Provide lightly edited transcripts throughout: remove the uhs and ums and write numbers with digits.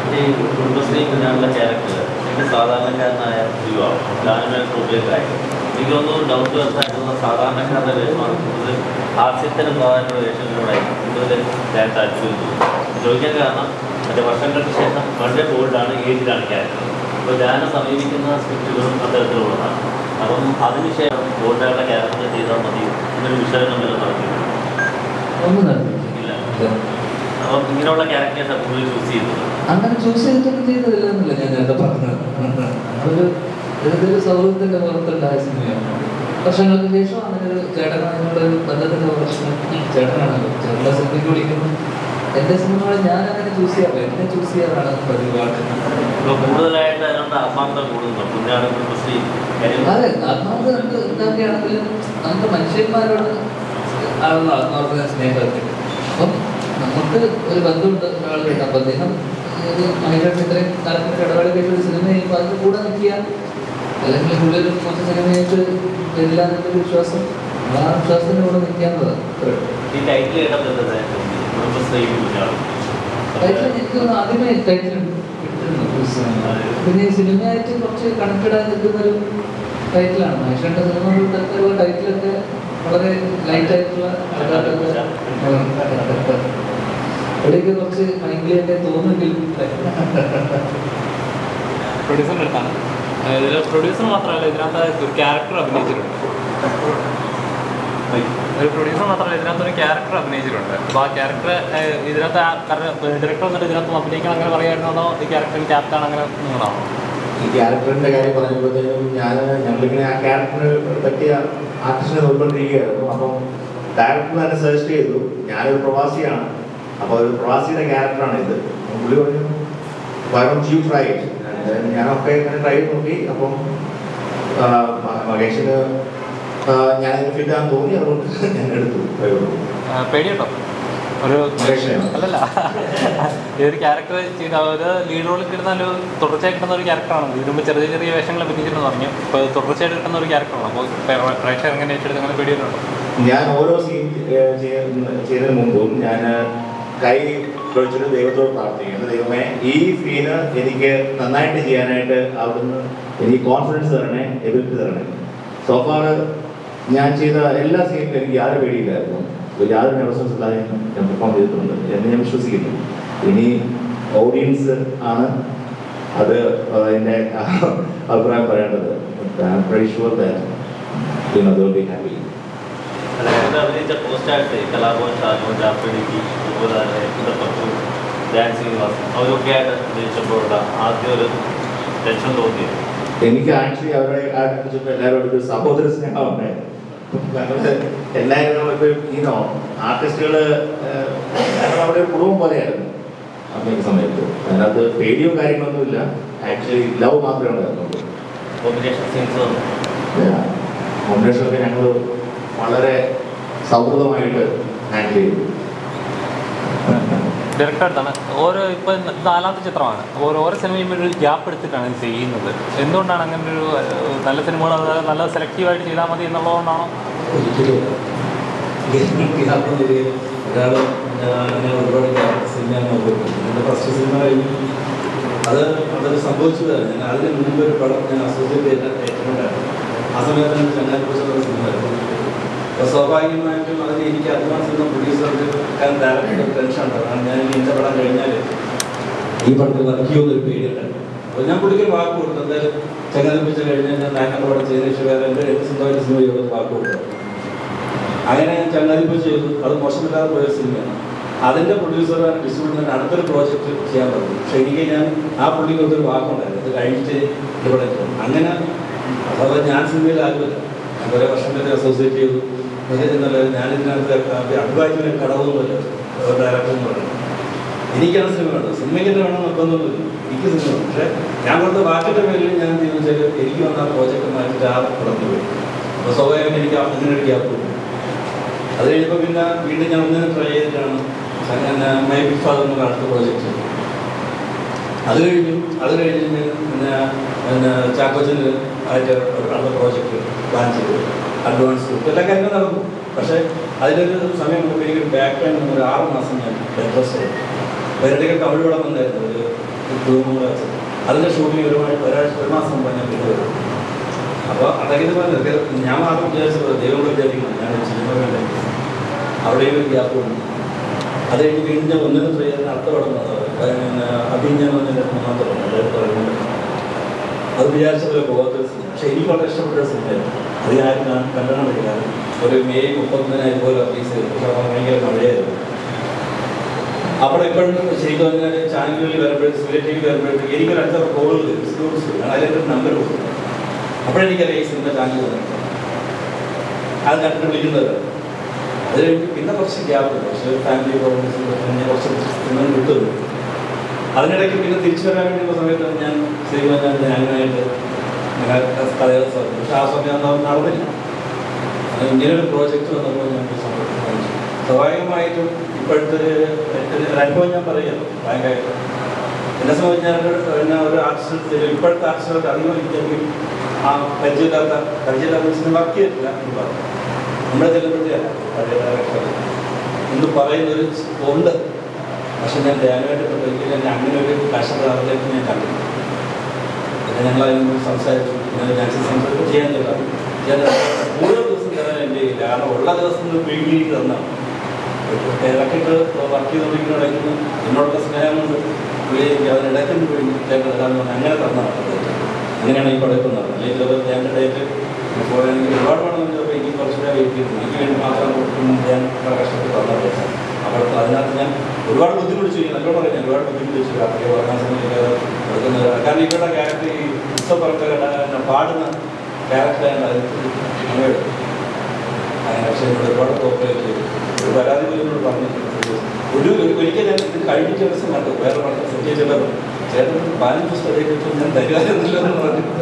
ഈ കുടുംബശ്രീ കുഞ്ഞാനുള്ള ക്യാരക്ടർ എനിക്ക് സാധാരണക്കാരനായ യുവാവ് ലാനുമായിട്ട് ഉപയോഗമായി എനിക്ക് തോന്നുന്നു ഡൗൺ ടു എർത്ത് ആയിട്ടുള്ള സാധാരണക്കാരുടെ വേഷമാണ് കൂടുതൽ ഹാസ്യത്തിന് പ്രാധാന്യമുള്ള വേഷങ്ങളിലൂടെ കൂടുതൽ ഞാൻ താല്പര്യം ചോദിക്കാൻ കാരണം മറ്റേ വർഷങ്ങൾക്ക് ശേഷം വളരെ ബോൾഡാണ് ഏജിലാണ് ക്യാരക്ടർ. അപ്പോൾ ഞാൻ സമീപിക്കുന്ന സ്ക്രിപ്റ്റുകളും അത്തരത്തിലുള്ളതാണ്. അപ്പം അതിനുശേഷം ബോൾഡായുള്ള ക്യാരക്ടർ ചെയ്താൽ മതി എന്നൊരു വിശകലനം വല്ലതും നടത്തിയിട്ടുണ്ട്. ഇല്ല. അപ്പം ഇങ്ങനെയുള്ള ക്യാരക്ടേഴ്സാണ് കൂടുതൽ ചൂസ് ചെയ്യുന്നത്. അങ്ങനെ ചൂസ് ചെയ്തിട്ടൊന്നും ചെയ്തതില്ല എന്നല്ല ഞാൻ നേരത്തെ പറഞ്ഞത്. ഒരു സൗഹൃദത്തിന്റെ പുറത്തുണ്ടായ സിനിമയാണ്. വർഷങ്ങൾക്ക് ശേഷം അങ്ങനെ ഒരു ചേട്ടനോട് ബന്ധത്തിന്റെ പ്രശ്നം. ചേട്ടനാണല്ലോ ചേട്ടൻ്റെ സിനിമയ്ക്ക് വിളിക്കുന്നു. എൻ്റെ സിനിമകൾ ഞാൻ അങ്ങനെ ചൂസ് ചെയ്യാറില്ല, എന്നെ ചൂസ് ചെയ്യാറാണ് പതിവായിട്ട്. കൂടുതലായിട്ട് അതിനോട് ആത്മാർത്ഥത കൂടുന്നുണ്ട്. അതെ, ആത്മാർത്ഥത നമുക്ക് എന്താണെങ്കിലും നമുക്ക് മനുഷ്യന്മാരോട് ആണെന്ന് ആത്മാർത്ഥത സ്നേഹത്തിൽ. അപ്പം നമുക്ക് ഒരു ബന്ധമുണ്ട് ഒരാളുണ്ട്. അപ്പം അദ്ദേഹം ഒരു മഹിളയുടെ ഇത്രയും കാലത്തിന് ഇടവേളയ്ക്കായിട്ട് ഒരു സിനിമ ചെയ്യുമ്പോൾ അതിന് കൂടെ നിൽക്കുക, അല്ലെങ്കിൽ കൂടുതൽ കുറച്ച് സിനിമയായിട്ട് വരില്ല എന്നൊരു വിശ്വാസം, ആ വിശ്വാസത്തിൻ്റെ കൂടെ നിൽക്കാവുന്നതാണ്. എനിക്ക് ആദ്യമേ ടൈറ്റിൽ പിന്നെ സിനിമയായിട്ട് കുറച്ച് കണക്റ്റഡ് ആയി നിൽക്കുന്നൊരു ടൈറ്റിലാണ്. മനുഷ്യൻ്റെ സിനിമകളുടെ ടൈറ്റിലൊക്കെ വളരെ ലൈറ്റ് ആയിട്ടുള്ള ഇവിടെയൊക്കെ കുറച്ച് ഭയങ്കരമായിട്ട് തോന്നുമെങ്കിൽ പ്രൊഡ്യൂസറിൻ്റെ അടുത്താണ്. ഇതിൽ പ്രൊഡ്യൂസർ മാത്രമല്ല, ഇതിനകത്ത് ഒരു ക്യാരക്ടർ അഭിനയിച്ചിട്ടുണ്ട്. ഒരു പ്രൊഡ്യൂസർ മാത്രമല്ല, ഇതിനകത്തൊരു ക്യാരക്ടർ അഭിനയിച്ചിട്ടുണ്ട്. അപ്പോൾ ആ ക്യാരക്ടർ ഇതിനകത്ത് ഡയറക്ടർ വന്നിട്ട് ഇതിനകത്ത് അഭിനയിക്കാൻ അങ്ങനെ പറയായിരുന്നോ, ഈ ക്യാരക്ടറിന് ക്യാപ്റ്റൻ അങ്ങനെ നിങ്ങളാണോ? ഈ ക്യാരക്ടറിൻ്റെ കാര്യം പറഞ്ഞപ്പോഴത്തേക്കും ഞങ്ങളിങ്ങനെ ആ ക്യാരക്ടറിനെ പറ്റിയ ആർട്ടിസ്റ്റിനെ നോക്കിക്കൊണ്ടിരിക്കുകയായിരുന്നു. അപ്പം ഡയറക്ടർ തന്നെ സജസ്റ്റ് ചെയ്തു. ഞാനൊരു പ്രവാസിയാണ്, അപ്പോൾ ഒരു പ്രവാസിയുടെ ക്യാരക്ടറാണ് ഇത്. പുള്ളി പറഞ്ഞു why don't you try it. ഞാനൊക്കെ ഇങ്ങനെ ട്രൈ ചെയ്ത് നോക്കി. അപ്പം മഹേഷിന് ഞാനതിന് ഫിറ്റാന്ന് തോന്നി, അതുകൊണ്ട് ഞാൻ എടുത്തു. പേടിയുണ്ടോ? ഒരു അല്ലല്ല, ഇതൊരു ക്യാരക്ടർ ചെയ്ത് അവർ ലീഡ് റോളിൽ കിട്ടുന്ന ഒരു തുടർച്ചയായി കിട്ടുന്ന ഒരു ക്യാരക്ടറാണ്. ഇതിനുമ്പോൾ ചെറിയ ചെറിയ വേഷങ്ങൾ അഭിനയിച്ചിട്ടുണ്ടെന്ന് പറഞ്ഞു. ഇപ്പോൾ തുടർച്ചയായിട്ട് കിട്ടുന്ന ഒരു ക്യാരക്ടറാണ്. അപ്പോൾ പ്രേക്ഷകർ എങ്ങനെ ഏറ്റെടുത്ത് അങ്ങനെ പേടിയുണ്ടോ? ഞാൻ ഓരോ സീൻ ചെയ്യുന്നതിന് മുമ്പും ഞാൻ കൈ കുറിച്ചിട്ട് ദൈവത്തോട് പ്രാർത്ഥിക്കുന്നു. ദൈവമേ, ഈ സീന് എനിക്ക് നന്നായിട്ട് ചെയ്യാനായിട്ട് അവിടുന്ന് എനിക്ക് കോൺഫിഡൻസ് തരണേ, എബിലിറ്റി തരണേ. സോഫാർ ഞാൻ ചെയ്ത എല്ലാ സീനിലും എനിക്ക് യാതൊരു പേടിയില്ലായിരുന്നു. യാതൊരു നെർവസ്നെസ് ഇല്ലാതെ ഞാൻ പെർഫോം ചെയ്തിട്ടുണ്ട് എന്ന് ഞാൻ വിശ്വസിക്കുന്നു. ഇനി ഓഡിയൻസ് ആണ് അത് എൻ്റെ അഭിപ്രായം പറയേണ്ടത്. അഭിനയിച്ച പോസ്റ്റായിട്ട് കലാഭവൻ ഷാജോൻ ജാഫ്രിഡിക്ക് അതുപോലെ ഡാൻസിങ് ക്ലാസ് അവരൊക്കെ ആയിട്ട് അഭിനയിച്ചപ്പോഴുള്ള ആദ്യം ഒരു ടെൻഷൻ തോന്നിയത് എനിക്ക് ആക്ച്വലി അവരെ എല്ലാവരോടും ഒരു സഹോദര സ്നേഹം ഉണ്ടായിരുന്നു. എല്ലാവരും നമ്മളിപ്പോൾ ഈനോ ആർട്ടിസ്റ്റുകൾ അവിടെ ഒരു കുടുംബം പോലെയായിരുന്നു അഭിനയിക്കുന്ന സമയത്ത്. അതിനകത്ത് പേടിയോ കാര്യങ്ങളൊന്നുമില്ല, ആക്ച്വലി ലവ് മാത്രമേ ഉണ്ടായിരുന്നുള്ളൂ. കോമ്പിനേഷനൊക്കെ ഞങ്ങൾ വളരെ സൗഹൃദമായിട്ട് ഹാൻഡിൽ ചെയ്തു. ഡയറക്ടറായിട്ടാണ് ഓരോ ഇപ്പോൾ നാലാമത്തെ ചിത്രമാണ്. ഓരോ സിനിമയും ഒരു ഗ്യാപ്പ് എടുത്തിട്ടാണ് ഇത് ചെയ്യുന്നത്. എന്തുകൊണ്ടാണ് അങ്ങനെ ഒരു നല്ല സിനിമകൾ അതായത് നല്ല സെലക്റ്റീവായിട്ട് ചെയ്താൽ മതി എന്നുള്ളതുകൊണ്ടാണോ? ഒരിക്കലും ഒരാൾ അങ്ങനെ ഒരുപാട് സിനിമയാണ് നോക്കുന്നത്. എൻ്റെ ഫസ്റ്റ് സിനിമ കഴിഞ്ഞു, അതൊരു സംഭവിച്ചതാണ്. ഞാൻ അതിന് മുൻപ് ഒരു പടം ഞാൻ അസോസിയേറ്റ് ചെയ്തിട്ടുണ്ടായിരുന്നു. ആ സമയത്താണ് ചങ്ങാതിക്കുറിച്ചുള്ള സിനിമയായിരുന്നു. അപ്പോൾ സ്വാഭാവികമായിട്ടും അതിന് എനിക്ക് അഡ്വാൻസ് ചെയ്യുന്ന പ്രൊഡ്യൂസർക്ക് ഡയറക്ടർ ടെൻഷൻ ഉണ്ടാവും. കാരണം ഞാൻ എൻ്റെ പടം കഴിഞ്ഞാൽ ഈ പടത്തിൽ വർക്ക് ചെയ്യുമെന്നൊരു പേടിയുണ്ടായിരുന്നു. അപ്പോൾ ഞാൻ പുള്ളിക്കൊരു വാക്ക് കൊടുത്തു, എന്തായാലും ചങ്ങാതിപ്പിച്ച് കഴിഞ്ഞാൽ ഞാൻ നായകൻ്റെ പടം ചെയ്തതിന് ശേഷം വേറെ എൻ്റെ സ്വന്തമായിട്ട് സിനിമ ചെയ്യുന്നത് വാക്ക് കൊടുത്തു. അങ്ങനെ ഞാൻ ചങ്ങാതിപ്പിച്ച് ചെയ്തു. അത് മോശമില്ലാതെ പോയൊരു സിനിമയാണ്. അതിൻ്റെ പ്രൊഡ്യൂസറാണ് ഡിസ്ട്രിബ്യൂട്ടറിന് അടുത്തൊരു പ്രോജക്റ്റ് ചെയ്യാൻ പറഞ്ഞു. പക്ഷേ എനിക്ക് ഞാൻ ആ പുള്ളിക്ക് ഒന്നൊരു വാക്കുണ്ടായിരുന്നു, ഇത് കഴിഞ്ഞിട്ട് ഇവിടെ അങ്ങനെ. അഥവാ ഞാൻ സിനിമയിലാകുമല്ല, ഞാൻ കുറേ വർഷം വരെ അസോസിയേറ്റ് ചെയ്തു എന്നല്ല. ഞാനിതിനകത്ത് അഭിപ്രായത്തിന് കടവൊന്നുമില്ല ഡയറക്ടർ എന്ന് പറയുന്നത്. എനിക്കാണ് സിനിമ വേണ്ടത്, സിനിമയ്ക്ക് തന്നെ വേണം നിർബന്ധമൊന്നുമില്ല, എനിക്ക് സിനിമ വേണം. പക്ഷേ ഞാൻ കൊടുത്ത വാക്കിൻ്റെ പേരിൽ ഞാൻ തീരുമാനിച്ചാൽ എനിക്ക് വന്ന ആ പ്രോജക്റ്റ് മാറ്റിയിട്ട് ആ പടന്നു പോയി. അപ്പോൾ സ്വാഭാവികം എനിക്ക് അങ്ങനെ ഒരു ഗ്യാപ്പ് പോയി. അത് കഴിഞ്ഞപ്പോൾ പിന്നെ വീണ്ടും ഞാൻ ഒന്നിനെ ട്രൈ ചെയ്തിട്ടാണ് മൈ ബിഗ് ഫാദർ എന്നുള്ള അടുത്ത പ്രോജക്റ്റ്. അത് കഴിഞ്ഞ് പിന്നെ ചാക്കോച്ചന് ആയിട്ട് അടുത്ത പ്രോജക്റ്റ് പ്ലാൻ ചെയ്തു. അഡ്വാൻസ് എല്ലാ കാര്യങ്ങളും നടന്നു. പക്ഷേ അതിലൊരു സമയം നമുക്ക് എനിക്കൊരു ബാക്ക് പെയിൻ ഒരു 6 മാസം ഞാൻ ബെഡ് റെസ്റ്റ് ചെയ്തു. വേറെ തമിഴ് പടം വന്നായിരുന്നു, ഒരു അതുകൊണ്ട് വെച്ചത് അതിൻ്റെ ഷൂട്ടിങ് ഒരു മാസം മുമ്പ് ഞാൻ പിന്നെ വരും. അപ്പോൾ അതൊക്കെ ഇതുപോലെ ഞാൻ മാത്രം വിചാരിച്ചത് ദൈവം കൂടെ വിചാരിക്കണം ഞാൻ ചെയ്യുന്നവരുണ്ട് അവിടെയും ഒരു ഗ്യാപ്പ് ഉണ്ട്. അത് കഴിഞ്ഞ് വീണ്ടും ഒന്നിനും ട്രൈ ചെയ്യാൻ അടുത്ത പടം വന്നത് അഭിജ്ഞാനം എന്നതിൻ്റെ മൂന്നാമത്തെ പടം പറയുന്നത് അത് വിചാരിച്ച പോലെ പോകാത്തൊരു സിനിമ. പക്ഷേ എനിക്ക് വളരെ ഇഷ്ടപ്പെട്ട സിനിമയായിരുന്നു. അത് ഞാൻ കണ്ടാൻ പറ്റില്ല. ഒരു മെയ് 31 ഇതുപോലെ റിലീസ് ചെയ്തു. പക്ഷെ അത് ഭയങ്കര മഴയായിരുന്നു. അവിടെ ഇപ്പോഴും ശരിക്കും പറഞ്ഞാൽ ചാനലുകളിൽ വരുമ്പോഴേക്കും സൂര്യ ടി വി വരുമ്പോഴേക്കും എനിക്കൊരു അടുത്ത കോളുകൾ അതിലേക്ക് നമ്പർ കൊടുക്കും. അപ്പോഴെനിക്കറിയാം ഈ സിനിമ ചാനൽ അത് കണ്ടിട്ട് വിളിക്കുന്നത്. അത് കഴിഞ്ഞ് പിന്നെ കുറച്ച് ഗ്യാപ്പ് കുറച്ച് ഫാമിലി പ്രോബ്ലംസ് പിന്നെ കുറച്ച് സിനിമ വിട്ടുവന്നു. അതിനിടയ്ക്ക് പിന്നെ തിരിച്ചു വരാൻ വേണ്ടിയുള്ള സമയത്ത് ഞാൻ ശരിക്കും പറഞ്ഞാൽ ഞാനായിട്ട് കഥകൾ സാധിക്കും. പക്ഷെ ആ സമയം ഒന്നും നടന്നില്ല. ഇങ്ങനൊരു പ്രോജക്റ്റ് വന്നപ്പോൾ ഞാൻ സന്തോഷിച്ചു. സ്വാഭാവികമായിട്ടും ഇപ്പോഴത്തെ ഒരു അനുഭവം ഞാൻ പറയുകയാണ് ഭയങ്കരമായിട്ട്. എന്നെ സംബന്ധിച്ച് ഞാൻ ഒരു ആർട്ടിസ്റ്റ് ഇപ്പോഴത്തെ ആർട്ടിസ്റ്റുകൾക്ക് അധികം എനിക്ക് ആ പരിചയമില്ലാത്ത സിനിമ വർക്ക് ചെയ്തിട്ടില്ല എന്ന് പറഞ്ഞു. നമ്മളെ ചെല്ലുമ്പോഴത്തേക്കല്ല പഴയ ഡയറക്ടർ എന്ന് പറയുന്നൊരു ഉണ്ട്. പക്ഷെ ഞാൻ ധ്യാനമായിട്ട് ഒരിക്കലും എന്നെ അങ്ങനെ ഒരു കഷ്ടപ്പാടിലേക്ക് ഞാൻ കണ്ടില്ല. പിന്നെ ഞങ്ങളതിനോട് സംസാരിച്ചു. സംസാരിച്ചു ചെയ്യാൻ ഓരോ ദിവസം തരാൻ എൻ്റെ ഇല്ല. കാരണം ഉള്ള ദിവസം വീട്ടിലേക്ക് തന്നാണ് ഇറക്കിയിട്ട് വർക്ക് ചെയ്തുകൊണ്ടിരിക്കുന്ന എന്നോടുള്ള സ്നേഹം കൊണ്ട് പുള്ളി അതിനിടയ്ക്കും പോയി തരാമെന്ന് പറഞ്ഞാൽ അങ്ങനെ തന്നാണ്. അങ്ങനെയാണ് ഈ പടക്കം നടന്നത്. അല്ലെങ്കിൽ ചിലപ്പോൾ ധ്യാൻ്റെ ഡേറ്റ് പോയാണെങ്കിൽ ഒരുപാട് പണം ചിലപ്പോൾ എനിക്ക് കുറച്ചുകൂടെ വെയിറ്റ് ചെയ്തു. എനിക്ക് വേണ്ടി മാത്രം ഞാൻ കഷ്ടപ്പെട്ട് തന്നത്. അപ്പോൾ അതിനകത്ത് ഞാൻ ഒരുപാട് ബുദ്ധിമുട്ടിച്ചു. നല്ലോണം പറയാം ഞാൻ ഒരുപാട് ബുദ്ധിമുട്ടിച്ചു. രാത്രി ഉറങ്ങാൻ സമയത്ത് എടുക്കുന്നത്. കാരണം ഇവരുടെ ക്യാരക്ടർ ഈ ഉത്സവപ്പറക്ക പാടുന്ന ക്യാരക്ടറാണ് അങ്ങോട്ട് അങ്ങനെ. പക്ഷേ ഇവിടെ ഒരുപാട് കോപ്പറേറ്റ് ചെയ്തു. ഒരു പരാതി പോലും എന്നോട് പറഞ്ഞിട്ടുണ്ട്. ഒരിക്കൽ ഞാൻ ഇത് കഴിഞ്ഞ ദിവസം കണ്ടു. വേറെ പടത്തിൽ സെറ്റ് ചെയ്തത് ചേട്ടൻ 15 പുസ്തകത്തെ കുറിച്ച് ഞാൻ തരുവായിരുന്നല്ലോ എന്ന് പറഞ്ഞിട്ട്.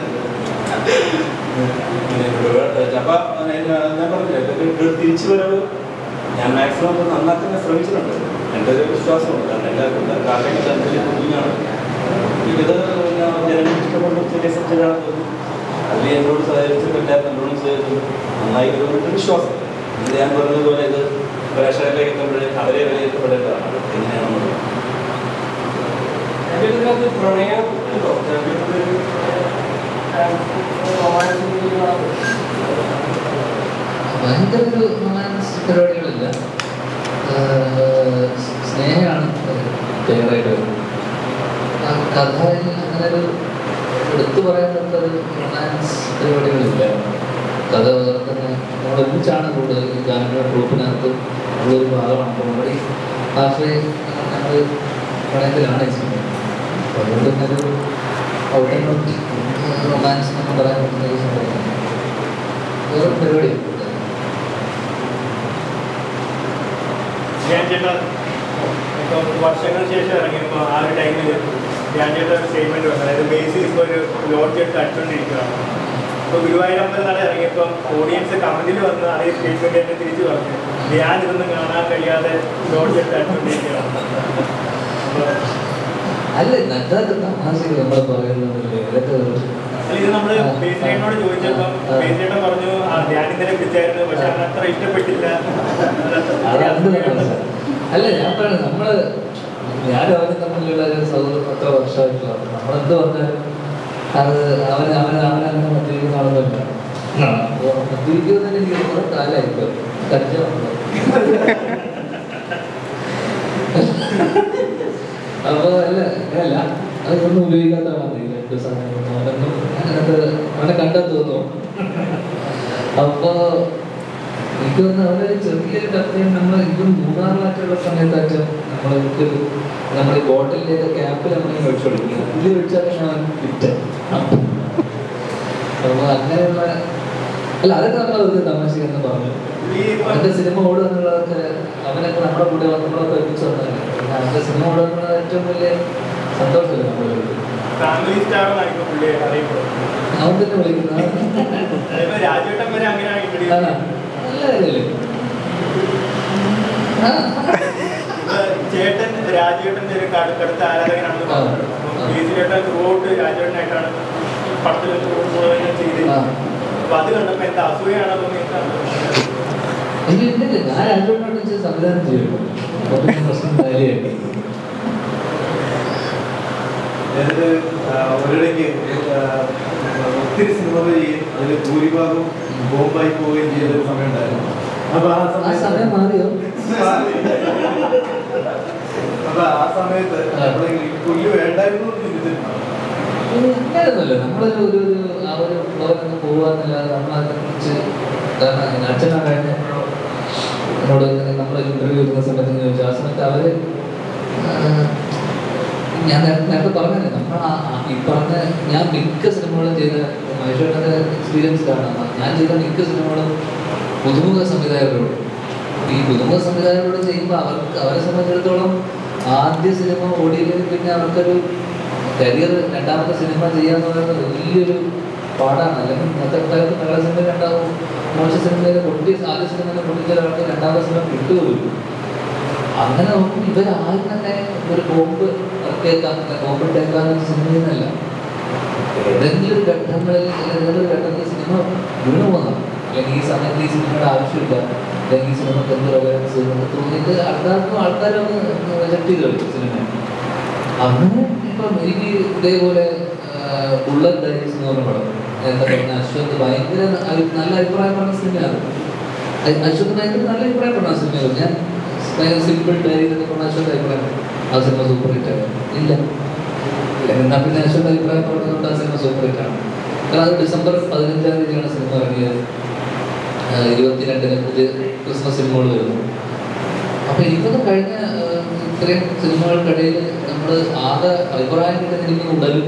അപ്പം ഞാൻ പറഞ്ഞില്ല തിരിച്ചു വരവ് ഞാൻ മാക്സിമം ഒന്ന് നന്നാക്കാൻ ശ്രമിച്ചിട്ടുണ്ട്. എൻ്റെ ഒരു വിശ്വാസമുണ്ട്. കാരണം എല്ലാവർക്കും കാർഷിക ചന്ദ്രൻ്റെ കുഞ്ഞാണ് ഇത് ജനങ്ങൾ ഇഷ്ടപ്പെട്ട ചെറിയ സബ്ജക്റ്റാണെന്ന് തോന്നുന്നു. അതിൽ എന്നോട് സഹകരിച്ചിട്ട് എല്ലാവരും നല്ലോണം ചെയ്തിട്ടുണ്ട്. നന്നായി വരുന്നൊരു വിശ്വാസം. ഇത് ഞാൻ പറഞ്ഞതുപോലെ ഇത് പ്രേക്ഷകരിലേക്ക് എത്തുമ്പോഴേ അവരെ വിലയിരുത്തപ്പെടേണ്ടതാണ്. എങ്ങനെയാണെന്നുള്ളത് പ്രണയം ഭയങ്കര ഒരു റൊമാൻസ് പരിപാടികളില്ല. സ്നേഹമാണ് ക്ലിയറായിട്ട് വരുന്നത്. കഥയിൽ അങ്ങനെ ഒരു എടുത്തു പറയാനൊരു റൊമാൻസ് പരിപാടികളില്ല. കഥ തന്നെ നമ്മളൊരുമിച്ചാണ് കൂടുതൽ ഈ ഗാനങ്ങളുടെ ഗ്രൂപ്പിനകത്ത് ഉള്ളൊരു ഭാഗമാണ്. കോമഡി ഹാഫേ ഞങ്ങൾ പ്രണയത്തിലാണ് ചെയ്യുന്നത്. അപ്പോൾ അതുകൊണ്ട് തന്നെ ഒരു ഔട്ട് ആൻഡ് ഔട്ട് റൊമാൻസ് എന്നൊക്കെ പറയാൻ പറ്റുന്ന ഒരു സംഭവം വേറെ പരിപാടിയാണ്. ധ്യാൻ ചേട്ടാ ഇപ്പോൾ വർഷങ്ങൾക്ക് ശേഷം ഇറങ്ങിയപ്പോൾ ആ ഒരു ടൈമിൽ ധ്യാൻ ചേട്ടാ ഒരു സ്റ്റേറ്റ്മെൻറ്റ് വന്നു. അതായത് ബേസിൽ ഇപ്പോൾ ഒരു ലോഡ്ജ് എടുത്ത് അടിച്ചുകൊണ്ടിരിക്കുകയാണ്. ഇപ്പോൾ ഗുരുവായൂരമ്പലം നട ഇറങ്ങിയപ്പോൾ ഓഡിയൻസ് കമൻറ്റിൽ വന്ന് അതേ സ്റ്റേറ്റ്മെൻറ്റ് തന്നെ തിരിച്ചു പറഞ്ഞു. ധ്യാൻ ഇതൊന്നും കാണാൻ കഴിയാതെ ലോഡ്ജ് എടുത്ത് അടിച്ചുകൊണ്ടിരിക്കുകയാണ്. അല്ല നല്ലതൊക്കെ തമാശകൾ നമ്മൾ പറയുന്നതല്ലേ. ഇത് നമ്മൾ ബേസിനോട് ചോദിച്ചപ്പോൾ ബേസിനേട്ടൻ പറഞ്ഞു ധ്യാൻ ഇന്നലെ വിളിച്ചായിരുന്നു, പക്ഷെ അത് അത്ര ഇഷ്ടപ്പെട്ടില്ല. അല്ല ഞാൻ പറയുന്നത് നമ്മള് ഞാനും അവനും തമ്മിലുള്ള സൗഹൃദം അത്ര വർഷമായിട്ടുള്ള നമ്മളെന്ത് പറഞ്ഞാലും അത് അവനങ്ങനെ മദ്യപിക്കുന്ന ആളൊന്നുമില്ല. അപ്പോൾ മദ്യപിക്കുന്നതിന് എനിക്ക് കുറെ കാലമായിപ്പോ കടിച്ച അപ്പോൾ അല്ല അങ്ങനെയല്ല അതൊന്നും ഉപയോഗിക്കാത്തതാണ്. 2 സമയം അവനൊന്നും അങ്ങനത്തെ അവനെ കണ്ടാൽ തോന്നുന്നു. അപ്പോൾ എനിക്ക് തോന്നുന്നു അവരൊരു ചെറിയൊരു കഥയും നമ്മൾ ഇതും മൂന്നാറിലായിട്ടുള്ള സമയത്തായിട്ട് നമ്മൾ ഈ ബോട്ടിലേക്ക് ക്യാപ്പിൽ നമ്മൾ ഒഴിച്ചു കൊടുക്കുന്നത്. ഇതിൽ ഒഴിച്ചാൽ വിറ്റ്. അപ്പോൾ അങ്ങനെയുള്ള അല്ല അതൊക്കെ നമ്മൾ ഒരു തമാശയെന്ന് പറഞ്ഞു. അവൻ്റെ സിനിമ ഓടുക എന്നുള്ളതൊക്കെ അവനൊക്കെ നമ്മുടെ കൂടെ നമ്മളൊക്കെ ഒരുമിച്ച് വന്നതല്ലേ. അവൻ്റെ സിനിമ ഓടുക എന്നുള്ളത് ഏറ്റവും വലിയ സന്തോഷമല്ലേ നമ്മുടെ ഫാമിലി സ്റ്റാറാണ് ഇപ്പോൾ പുള്ളിയെ അറിയപ്പെടുന്നത്. അവൻ തന്നെ വിളിക്കുന്നത് രാജേട്ടൻ വരെ അങ്ങനെ നല്ല കാര്യമല്ലേ. ചേട്ടൻ രാജേട്ടൻ്റെ ഒരു കടുത്ത ആരാധകനാണെന്ന് പറഞ്ഞു. ചേട്ടൻ ത്രൂഔട്ട് രാജേട്ടനായിട്ടാണ് പടത്തിൽ ചെയ്തത്. അപ്പൊ അത് കണ്ടപ്പോ എന്താ അസൂയാണോ തോന്നിയിട്ടാണ്? ഞാൻ രാജേട്ടനോട് സംവിധാനം ചെയ്യുള്ളൂ. പ്രശ്നം കാര്യമായിട്ട് അതായത് ഒരിടയ്ക്ക് ഒത്തിരി സിനിമകൾ ചെയ്യും, അതിൽ ഭൂരിഭാഗം ബോംബായി പോവുകയും ചെയ്ത ഒരു സമയം ഉണ്ടായിരുന്നു. അപ്പൊ ആ സമയം മാറിയോ? അപ്പൊ ആ സമയത്ത് പുല്ല് വേണ്ടായിരുന്നു ചിന്തിച്ചിട്ടുണ്ടോ? അങ്ങനെയൊന്നുമല്ല. നമ്മളൊരു ഒരു ആ ഒരു ഫ്ലോറിൽ പോകാന്നല്ലാതെ നമ്മളതിനെക്കുറിച്ച്, കാരണം അച്ഛനാ കഴിഞ്ഞ എന്നോട് നമ്മളൊരു ഇന്റർവ്യൂ എടുക്കുന്ന സമയത്ത് ചോദിച്ചു. ആ സമയത്ത് അവര് ഞാൻ നേരത്തെ പറഞ്ഞത് നമ്മൾ ഈ പറഞ്ഞ ഞാൻ മിക്ക സിനിമകളും ചെയ്ത മഹേശ്വരൻ്റെ എക്സ്പീരിയൻസിലാണ്. ഞാൻ ചെയ്ത മിക്ക സിനിമകളും പുതുമുഖ സംവിധായകരോട്. ഈ പുതുമുഖ സംവിധായകരോട് ചെയ്യുമ്പോൾ അവരെ സംബന്ധിച്ചിടത്തോളം ആദ്യ സിനിമ ഓടിയില്ലെങ്കിൽ പിന്നെ അവർക്കൊരു കരിയർ രണ്ടാമത്തെ സിനിമ ചെയ്യാന്ന് പറയുന്നത് വലിയൊരു പാടാണ്. അല്ലെങ്കിൽ ഇന്നത്തെ കാലത്ത് നല്ല സിനിമ രണ്ടാവും, മോശം സിനിമയിൽ ആദ്യ സിനിമയിൽ പൊട്ടിച്ച ഒരാൾക്ക് രണ്ടാമത്തെ സിനിമ കിട്ടുകയില്ല. അങ്ങനെ നോക്കുമ്പോൾ ഇവരാരും തന്നെ ഒരു ബോംബ് ഇട്ടേക്കാവുന്ന സിനിമയെന്നല്ല. ഏതെങ്കിലും ഒരു ഘട്ടങ്ങളിൽ സിനിമ വീണു പോകുന്നതാണ്. അല്ലെങ്കിൽ ഈ സമയത്ത് ഈ സിനിമയുടെ ആവശ്യമില്ല, അല്ലെങ്കിൽ ഈ സിനിമക്ക് എന്ത് റെഫറൻസ് തോന്നിയിട്ട് ആൾക്കാരൊന്ന് റിജക്ട് ചെയ്ത് കളിക്കും സിനിമ. അങ്ങനെ ഇപ്പം എനിക്ക് ഇതേപോലെ ബുള്ളറ്റ് ഡയറീസ് എന്ന് പറഞ്ഞ പടം, എന്താ പറഞ്ഞ അശ്വന്ത് ഭയങ്കര നല്ല അഭിപ്രായം പറഞ്ഞ സിനിമയാണ്. അശ്വന്ത് ഭയങ്കര നല്ല അഭിപ്രായം പറഞ്ഞ സിനിമയാണ്. ഞാൻ സിമ്പിൾ ഡയറി എന്നൊക്കെ പറഞ്ഞ അശ്വന്ത് അഭിപ്രായം ആ സിനിമ സൂപ്പർ ഹിറ്റാണ്. ഇല്ല എന്നാൽ പിന്നെ അശ്വന്ത് അഭിപ്രായം പറഞ്ഞതുകൊണ്ട് ആ സിനിമ സൂപ്പർ ഹിറ്റാണ്. കാരണം അത് ഡിസംബർ 15 സിനിമ ഇറങ്ങിയത്. 22-ന് പുതിയ ക്രിസ്മസ് സിനിമകൾ വരുന്നു. അപ്പൊ എനിക്കൊന്നും കഴിഞ്ഞ ഇത്രയും സിനിമകൾക്കിടയിൽ നമ്മൾ ആകെ അഭിപ്രായം കിട്ടുന്നിരിക്കുന്ന ഉടലും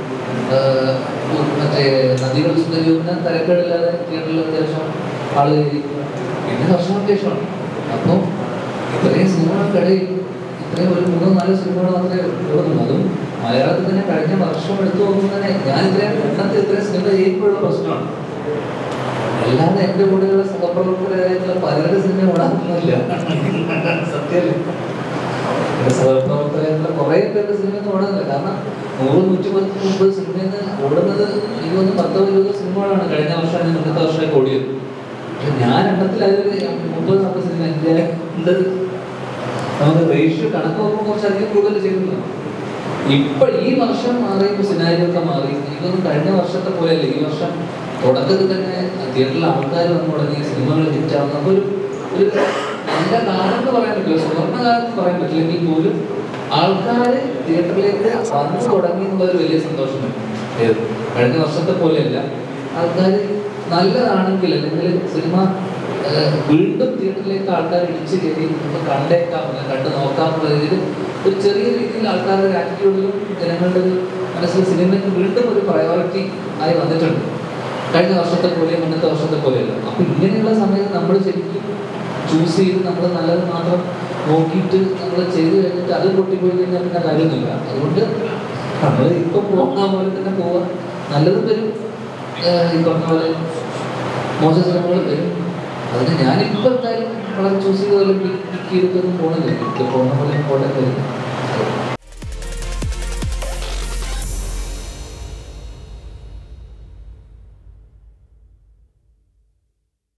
മറ്റേ നദികൾ സുന്ദരിയൊന്ന് തരക്കേടില്ലാതെ തിയേറ്ററിൽ അത്യാവശ്യം ആളുകൾ പിന്നെ വർഷങ്ങൾക്ക് ശേഷമാണ്. അപ്പോൾ ഇത്രയും സിനിമകൾക്കിടയിൽ ഇത്രയും ഒരു 3-4 സിനിമകൾ മാത്രമേ ഉള്ളൂ. അതും മലയാളത്തിൽ തന്നെ കഴിഞ്ഞ വർഷം എടുത്തു നോക്കുമ്പോൾ തന്നെ ഞാൻ ഇത്രയും ഇത്രയും സിനിമ ചെയ്യുമ്പോഴുള്ള പ്രശ്നമാണ്. അല്ലാതെ എൻ്റെ കൂടെയുള്ള സഹപ്രവർത്തകരായിട്ടുള്ള പലരുടെ സിനിമ ഓടാനൊന്നുമില്ല. സത്യമല്ലേ? സഹപ്രവർത്തകരായിട്ടുള്ള കുറേ പേരുടെ സിനിമ ഓടുന്നില്ല. കാരണം 100-130 സിനിമയിൽ നിന്ന് ഓടുന്നത് 20-20 സിനിമകളാണ് കഴിഞ്ഞ വർഷമാണ് മുന്നത്തെ വർഷമായി ഓടിയത്. പക്ഷെ ഞാൻ എണ്ണത്തിൽ അതിൽ 30-40 സിനിമ എൻ്റെ ഉണ്ട്. നമുക്ക് റേഷ്യോ കണക്ക് നോക്കുമ്പോൾ കുറച്ചധികം കൂടുതൽ ചെയ്യുന്നില്ല. ഇപ്പൊ ഈ വർഷം മാറിയപ്പോൾ സിനാരിയൊക്കെ മാറി. എനിക്കൊന്നും കഴിഞ്ഞ വർഷത്തെ പോലെയല്ല. ഈ വർഷം തുടക്കത്തിൽ തന്നെ തിയേറ്ററിൽ ആൾക്കാർ വന്നു തുടങ്ങി, സിനിമകൾ ഹിറ്റാവുന്ന അപ്പോൾ ഒരു നല്ല കാലം എന്ന് പറയാൻ പറ്റില്ല, സുവർണ്ണ കാലം എന്ന് പറയാൻ പറ്റില്ലെങ്കിൽ പോലും ആൾക്കാർ തിയേറ്ററിലേക്ക് വന്നു തുടങ്ങി എന്നുള്ളൊരു വലിയ സന്തോഷമുണ്ട്. കഴിഞ്ഞ വർഷത്തെ പോലെയല്ല. ആൾക്കാർ നല്ലതാണെങ്കിൽ അല്ലെങ്കിൽ സിനിമ വീണ്ടും തിയേറ്ററിലേക്ക് ആൾക്കാർ ഇടിച്ചു കയറി നമുക്ക് കണ്ടേക്കാം, കണ്ടു നോക്കാമെന്നുള്ള രീതിയിൽ ഒരു ചെറിയ രീതിയിൽ ആൾക്കാരുടെ ഒരു ആറ്റിറ്റ്യൂഡിലും ജനങ്ങളുടെ ഒരു മനസ്സിൽ സിനിമയ്ക്ക് വീണ്ടും ഒരു പ്രയോറിറ്റി ആയി വന്നിട്ടുണ്ട്. കഴിഞ്ഞ വർഷത്തെ പോലെയും മുന്നത്തെ വർഷത്തെ പോലെയല്ല. അപ്പൊ ഇങ്ങനെയുള്ള സമയത്ത് നമ്മൾ ശരിക്കും ചൂസ് ചെയ്ത് നമ്മൾ നല്ലത് മാത്രം നോക്കിയിട്ട് നമ്മൾ ചെയ്ത് കഴിഞ്ഞിട്ട് അത് പൊട്ടിപ്പോയി കഴിഞ്ഞാൽ പിന്നെ കാര്യമൊന്നുമില്ല. അതുകൊണ്ട് നമ്മൾ ഇപ്പം പോകുന്ന പോലെ തന്നെ പോവാൻ നല്ലതും വരും, ഈ പറഞ്ഞ പോലെ മോശം സിനിമകൾ വരും. അതിന് ഞാനിപ്പോൾ എന്തായാലും വളരെ ചൂസ് ചെയ്ത പോലെ പിക്ക് ചെയ്തിട്ടൊന്നും പോകണില്ല. ഇപ്പോൾ പോകുന്ന പോലെ പോകേണ്ടി വരും.